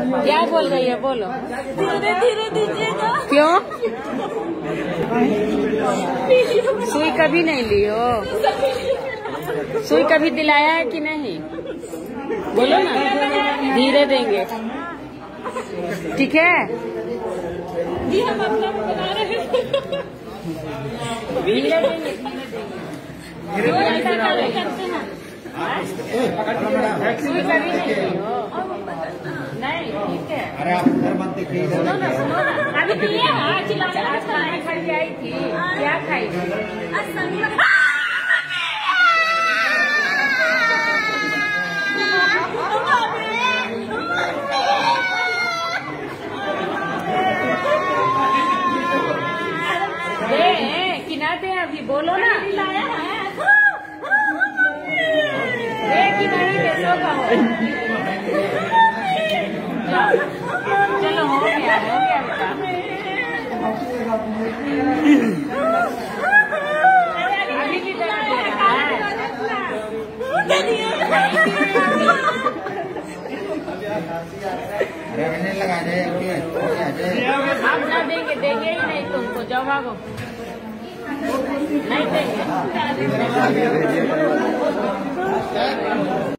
क्या बोल रही है, बोलो। धीरे धीरे दीजिएगा। क्यों? सुई कभी नहीं ली हो? सुई कभी दिलाया है कि नहीं? बोलो ना, धीरे देंगे, ठीक है? जी हम अपना बना रहे हैं। धीरे देंगे, करते हैं। सुई कभी नहीं ली हो? नहीं, ठीक है। अरे आप उधर मत देखिए, सुनो ना, सुनो ना, अभी आज खाना खा के आई थी, क्या खाई थी? किनारे अभी बोलो ना, कि नहीं कैसे होगा? चलो हो गया बेटा। अभी भी दर्द दे रहा है। लगा दे, आप ना देंगे, देंगे ही नहीं तुमको, जाओ भागो, नहीं देंगे।